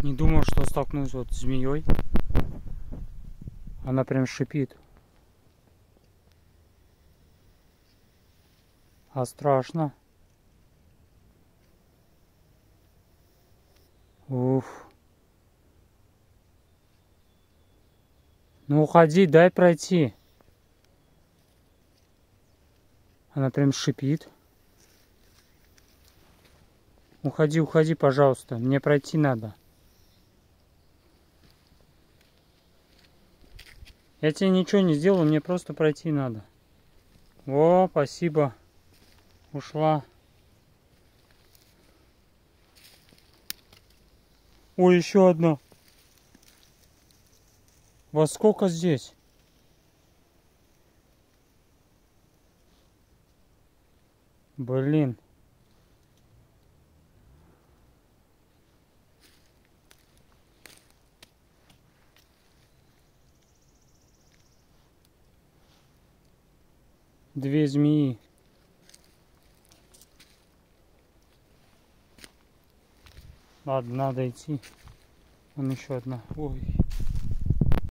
Не думал, что столкнусь вот с змеей. Она прям шипит. А страшно. Уф. Ну уходи, дай пройти. Она прям шипит. Уходи, уходи, пожалуйста. Мне пройти надо. Я тебе ничего не сделал, мне просто пройти надо. О, спасибо. Ушла. Ой, еще одна. Во сколько здесь? Блин. Две змеи. Ладно, надо идти. Вон еще одна. Ой.